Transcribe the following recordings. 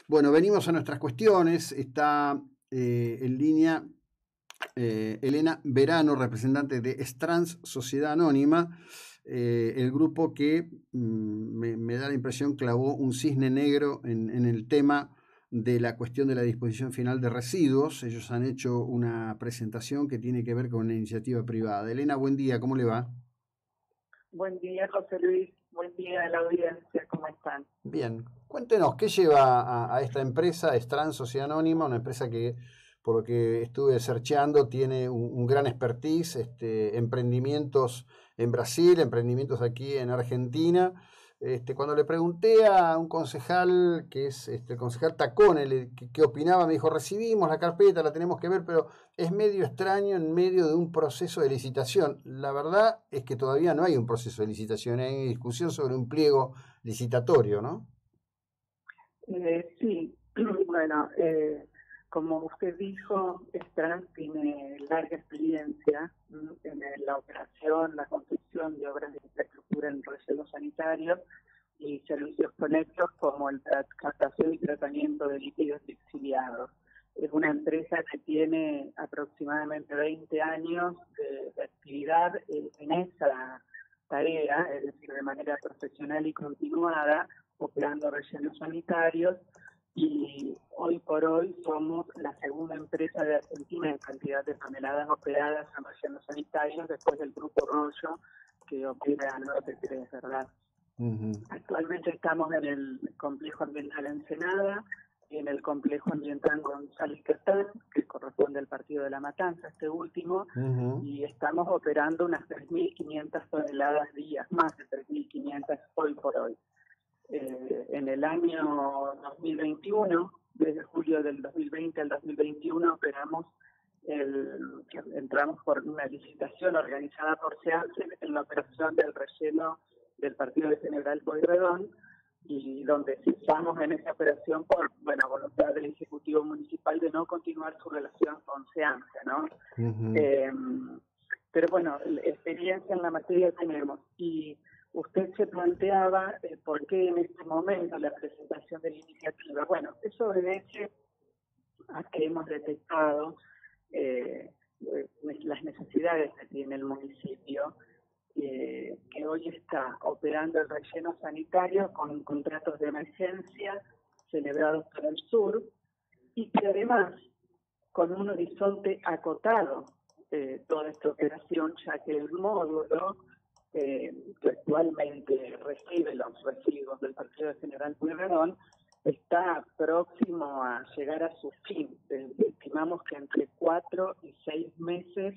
Bueno, venimos a nuestras cuestiones. Está en línea Elena Verano, representante de Strands Sociedad Anónima, el grupo que me da la impresión clavó un cisne negro en el tema de la cuestión de la disposición final de residuos. Ellos han hecho una presentación que tiene que ver con una iniciativa privada. Elena, buen día, ¿cómo le va? Buen día, José Luis. Buen día a la audiencia. ¿Cómo están? Bien, cuéntenos, ¿qué lleva a esta empresa, Strands Sociedad Anónima, una empresa que, por lo que estuve searcheando, tiene un gran expertise, emprendimientos en Brasil, emprendimientos aquí en Argentina? Cuando le pregunté a un concejal, que es el concejal Tacone, qué opinaba, me dijo, recibimos la carpeta, la tenemos que ver, pero es medio extraño en medio de un proceso de licitación. La verdad es que todavía no hay un proceso de licitación, hay discusión sobre un pliego licitatorio, ¿no? Sí, bueno, como usted dijo, Strands tiene larga experiencia en la operación, la construcción de obras de infraestructura en rellenos sanitarios y servicios conexos como el captación y tratamiento de líquidos exiliados. Es una empresa que tiene aproximadamente 20 años de actividad en esa tarea, es decir, de manera profesional y continuada, operando rellenos sanitarios, y hoy por hoy somos la segunda empresa de Argentina en cantidad de toneladas operadas en rellenos sanitarios después del Grupo Rollo, que opera Norte 3, ¿verdad? Actualmente estamos en el complejo ambiental Ensenada, en el complejo ambiental González Catán, que corresponde al partido de La Matanza, este último, y estamos operando unas 3.500 toneladas día, más de 3.500 hoy por hoy. En el año 2021, desde julio del 2020 al 2021, entramos por una licitación organizada por SEANSE en la operación del relleno del partido de General Pueyrredón, y donde cesamos en esa operación por voluntad del Ejecutivo Municipal de no continuar su relación con SEANSE, ¿no? Pero bueno, experiencia en la materia tenemos. Y usted se planteaba por qué en este momento la presentación de la iniciativa. Bueno, eso obedece a que hemos detectado las necesidades que tiene el municipio, que hoy está operando el relleno sanitario con contratos de emergencia celebrados por el sur, y que además con un horizonte acotado toda esta operación, ya que el módulo que actualmente recibe los residuos del partido de General Pueyrredón está próximo a llegar a su fin. Estimamos que entre 4 y 6 meses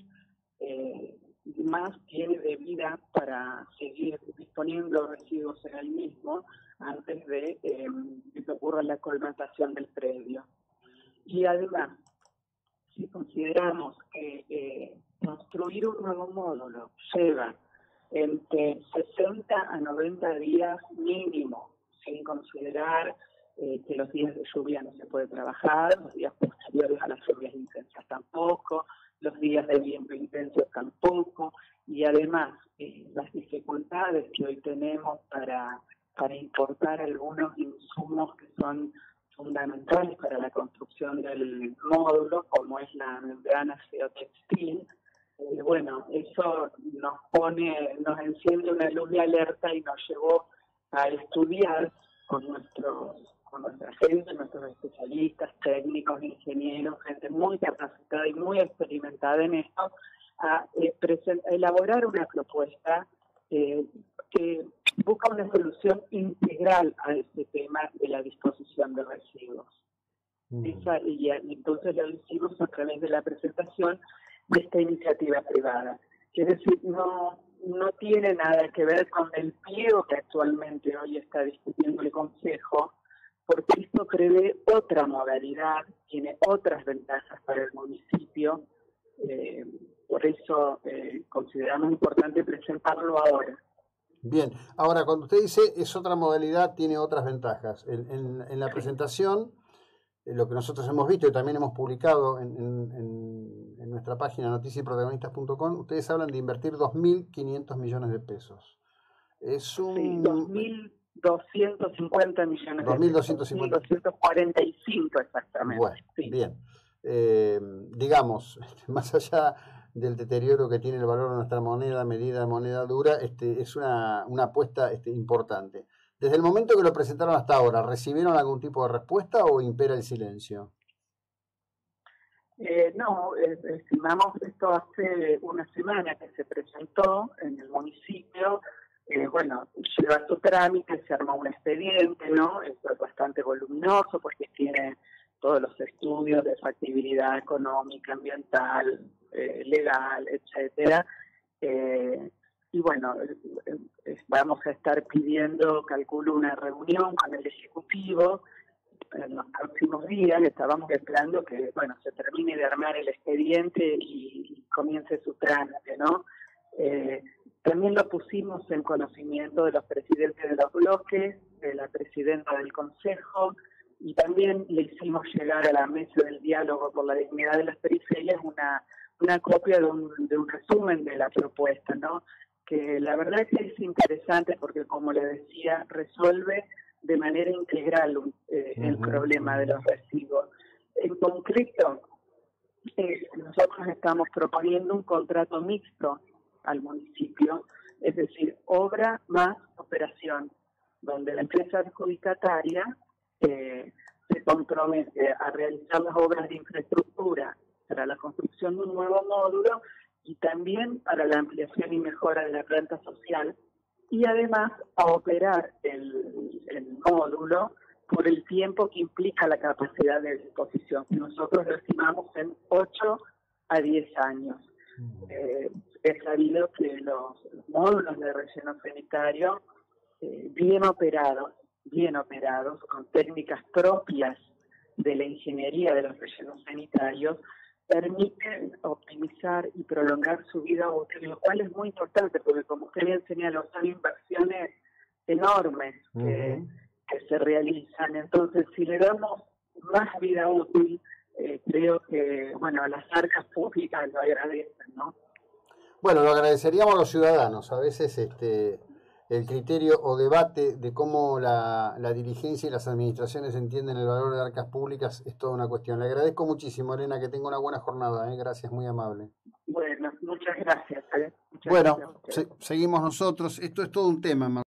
más tiene de vida para seguir disponiendo residuos en el mismo antes de que ocurra la colmatación del predio. Y además, si consideramos que construir un nuevo módulo lleva entre 60 a 90 días mínimo, sin considerar que los días de lluvia no se puede trabajar, los días posteriores a las lluvias intensas tampoco, los días de viento intenso tampoco, y además las dificultades que hoy tenemos para importar algunos insumos que son fundamentales para la construcción del módulo, como es la membrana geotextil. Eso nos enciende una luz de alerta y nos llevó a estudiar con nuestra gente, nuestros especialistas, técnicos, ingenieros, gente muy capacitada y muy experimentada en esto, a elaborar una propuesta que busca una solución integral a este tema de la disposición de residuos. Y entonces lo hicimos a través de la presentación de esta iniciativa privada. Es decir, no tiene nada que ver con el pliego que actualmente hoy está discutiendo el Consejo, porque esto prevé otra modalidad, tiene otras ventajas para el municipio. Por eso consideramos importante presentarlo ahora. Bien, ahora cuando usted dice es otra modalidad, tiene otras ventajas. En la presentación, lo que nosotros hemos visto y también hemos publicado en nuestra página noticiayprotagonistas.com, ustedes hablan de invertir 2.500 millones de pesos. Es un... Sí, 250 millones de pesos. 2.250. 245 exactamente. Bueno, sí. Bien. Digamos, más allá del deterioro que tiene el valor de nuestra moneda, medida de moneda dura, es una apuesta importante. Desde el momento que lo presentaron hasta ahora, ¿recibieron algún tipo de respuesta o impera el silencio? No, estimamos esto hace una semana que se presentó en el municipio. Bueno, lleva su trámite, se armó un expediente, ¿no? Esto es bastante voluminoso porque tiene todos los estudios de factibilidad económica, ambiental, legal, etcétera. Y bueno, vamos a estar pidiendo, calculo, una reunión con el Ejecutivo en los próximos días. Estábamos esperando que, bueno, se termine de armar el expediente y comience su trámite, ¿no? También lo pusimos en conocimiento de los presidentes de los bloques, de la presidenta del Consejo, y también le hicimos llegar a la mesa del diálogo por la dignidad de las periferias una copia de un resumen de la propuesta, ¿no? Que la verdad que es interesante porque, como le decía, resuelve de manera integral el problema de los residuos. En concreto, nosotros estamos proponiendo un contrato mixto al municipio, es decir, obra más operación, donde la empresa adjudicataria se compromete a realizar las obras de infraestructura para la construcción de un nuevo módulo y también para la ampliación y mejora de la planta social, y además a operar el módulo por el tiempo que implica la capacidad de disposición. Nosotros lo estimamos en 8 a 10 años. Es sabido que los módulos de relleno sanitario, bien operados, con técnicas propias de la ingeniería de los rellenos sanitarios, permiten optimizar y prolongar su vida útil, lo cual es muy importante porque, como usted bien señaló, son inversiones enormes que se realizan. Entonces, si le damos más vida útil, creo que, bueno, las arcas públicas lo agradecen, ¿no? Bueno, lo agradeceríamos a los ciudadanos. A veces el criterio o debate de cómo la dirigencia y las administraciones entienden el valor de arcas públicas es toda una cuestión. Le agradezco muchísimo, Elena, que tenga una buena jornada. Gracias, muy amable. Bueno, muchas gracias. Bueno, seguimos nosotros. Esto es todo un tema.